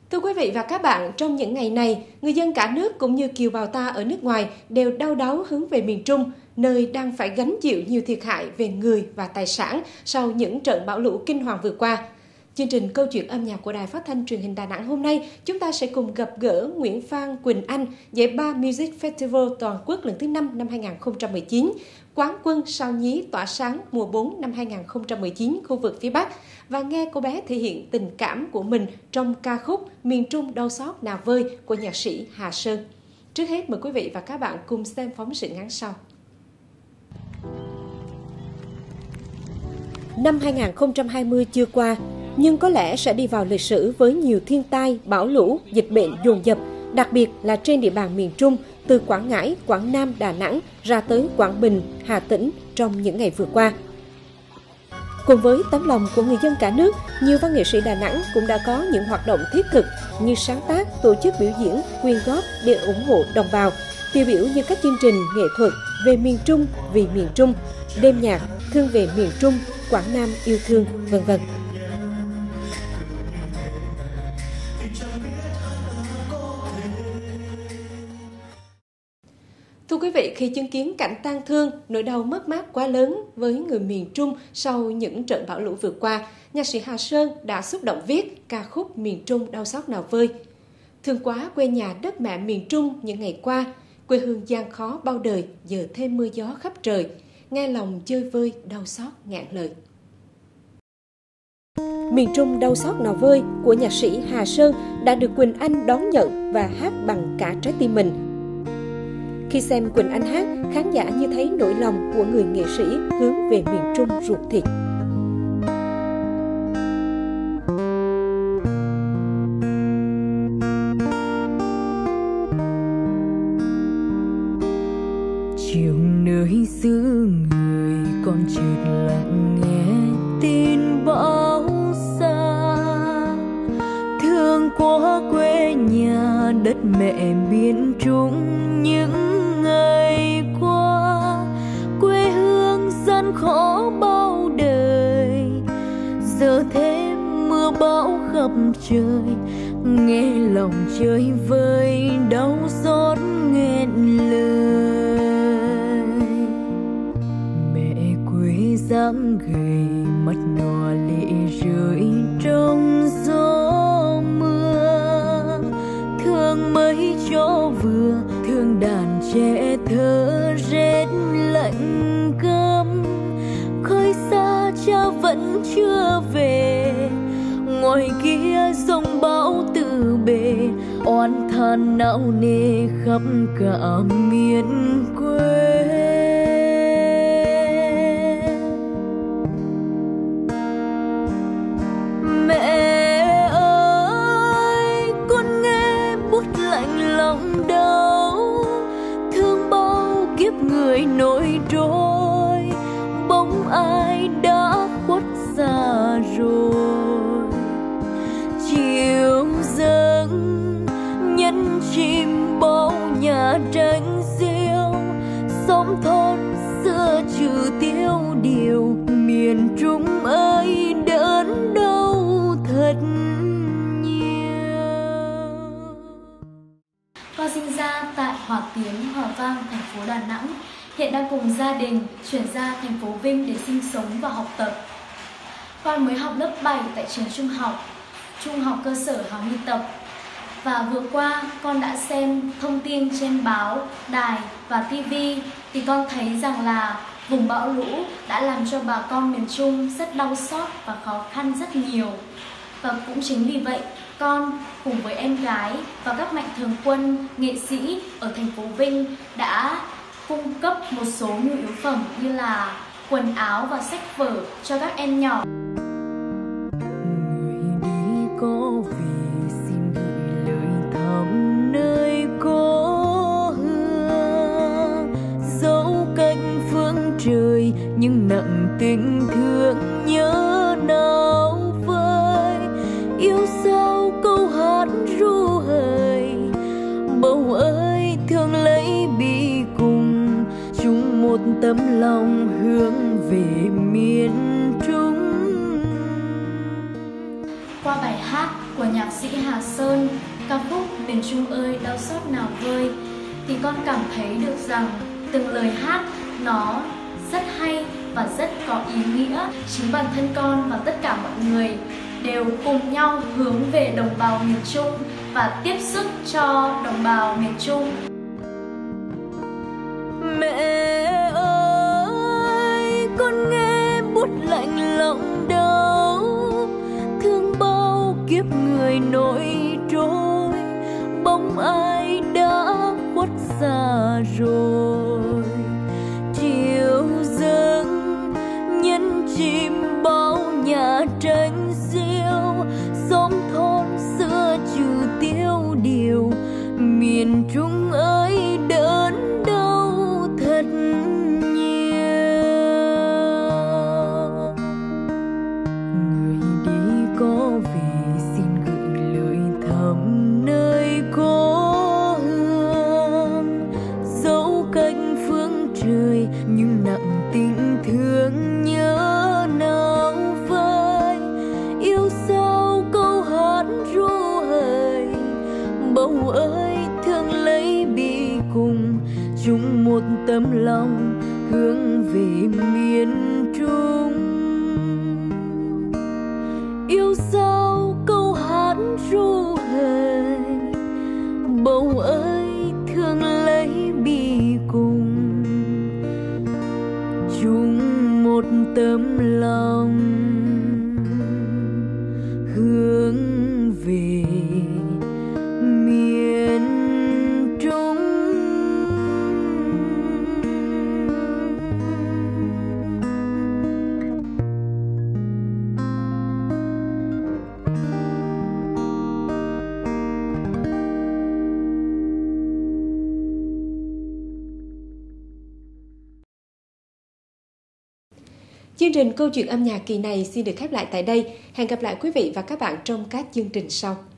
Thưa quý vị và các bạn, trong những ngày này, người dân cả nước cũng như kiều bào ta ở nước ngoài đều đau đáu hướng về miền Trung, nơi đang phải gánh chịu nhiều thiệt hại về người và tài sản sau những trận bão lũ kinh hoàng vừa qua. Chương trình Câu chuyện âm nhạc của Đài Phát thanh Truyền hình Đà Nẵng hôm nay, chúng ta sẽ cùng gặp gỡ Nguyễn Phan Quỳnh Anh, giải ba Music Festival toàn quốc lần thứ 5 năm 2019, quán quân sao nhí tỏa sáng mùa 4 năm 2019 khu vực phía Bắc, và nghe cô bé thể hiện tình cảm của mình trong ca khúc Miền Trung đau xót nào vơi của nhạc sĩ Hà Sơn. Trước hết mời quý vị và các bạn cùng xem phóng sự ngắn sau. Năm 2020 chưa qua, nhưng có lẽ sẽ đi vào lịch sử với nhiều thiên tai, bão lũ, dịch bệnh dồn dập, đặc biệt là trên địa bàn miền Trung, từ Quảng Ngãi, Quảng Nam, Đà Nẵng ra tới Quảng Bình, Hà Tĩnh trong những ngày vừa qua. Cùng với tấm lòng của người dân cả nước, nhiều văn nghệ sĩ Đà Nẵng cũng đã có những hoạt động thiết thực như sáng tác, tổ chức biểu diễn, quyên góp để ủng hộ đồng bào, tiêu biểu như các chương trình nghệ thuật về miền Trung, vì miền Trung, đêm nhạc, thương về miền Trung, Quảng Nam yêu thương, v.v. Thưa quý vị, khi chứng kiến cảnh tang thương, nỗi đau mất mát quá lớn với người miền Trung sau những trận bão lũ vừa qua, nhạc sĩ Hà Sơn đã xúc động viết ca khúc Miền Trung đau xót nào vơi. Thương quá quê nhà đất mẹ miền Trung những ngày qua, quê hương gian khó bao đời, giờ thêm mưa gió khắp trời, nghe lòng chơi vơi đau xót ngạn lời. Miền Trung đau xót nào vơi của nhạc sĩ Hà Sơn đã được Quỳnh Anh đón nhận và hát bằng cả trái tim mình. Khi xem Quỳnh Anh hát, khán giả như thấy nỗi lòng của người nghệ sĩ hướng về miền Trung ruột thịt. Chiều nơi xứ người còn chợt lặng nghe tin bão xa, thương quá quê nhà đất mẹ miền Trung những ngày qua, quê hương gian khó bao đời, giờ thêm mưa bão khắp trời, nghe lòng chơi vơi đau xót nghẹn lời. Mẹ quê dáng gầy mắt nhòa lệ rơi trong gió mưa, thương mấy chó vừa, thương đàn trẻ thơ rét lạnh câm, khơi xa cha vẫn chưa về, ngoài kia dòng bão từ bề, oan than não nề khắp cả miền quê. Mẹ ơi, con nghe buốt lạnh lòng đau, thương bao kiếp người nổi trôi, bóng ai đã khuất xa rồi. Chiều dâng nhân chim bao nhà tranh rêu, xóm thôn xưa trừ tiêu điều, miền Trung ơi đớn đau thật nhiều. Con sinh ra tại Hòa Tiến, Hòa Vang, thành phố Đà Nẵng, hiện đang cùng gia đình chuyển ra thành phố Vinh để sinh sống và học tập. Con mới học lớp 7 tại trường Trung học cơ sở Hàm Nghi Tập. Và vừa qua con đã xem thông tin trên báo, đài và TV thì con thấy rằng là vùng bão lũ đã làm cho bà con miền Trung rất đau xót và khó khăn rất nhiều. Và cũng chính vì vậy, con cùng với em gái và các mạnh thường quân, nghệ sĩ ở thành phố Vinh đã cung cấp một số nhu yếu phẩm như là quần áo và sách vở cho các em nhỏ. Người đi có vì xin gửi lời thăm nơi cố hương, dẫu cách phương trời nhưng nặng tình thương nhớ nào vơi, yêu sao câu hát ru hời, bầu ơi thương lấy bi cùng, chung một tấm lòng hướng về miền Trung. qua bài hát của nhạc sĩ Hà Sơn, ca khúc Miền Trung ơi đau xót nào vơi, thì con cảm thấy được rằng từng lời hát nó rất hay và rất có ý nghĩa. Chính bản thân con và tất cả mọi người đều cùng nhau hướng về đồng bào miền Trung và tiếp sức cho đồng bào miền Trung. Mẹ ơi, con nghe buốt lạnh lòng đau, thương bao kiếp người nổi trôi, bóng ai đã khuất xa rồi. Chiều dâng nhân chim bao nhà tranh diêu, xóm thôn xưa trừ tiêu điều. Miền Trung ơi đớn đau thật nhiều. Người đi có về xin gửi lời thăm nơi cố hương, dẫu cách phương trời nhưng nặng tình thương nhớ nào vơi. Yêu sao câu hát ru hời, bầu ơi thương lấy bi cùng, chung một tấm lòng hướng về miền Trung. Yêu sao câu hát ru hời, bầu ơi thương lấy bi cùng, chung một tấm lòng hướng về miền Trung. Chương trình Câu chuyện âm nhạc kỳ này xin được khép lại tại đây. Hẹn gặp lại quý vị và các bạn trong các chương trình sau.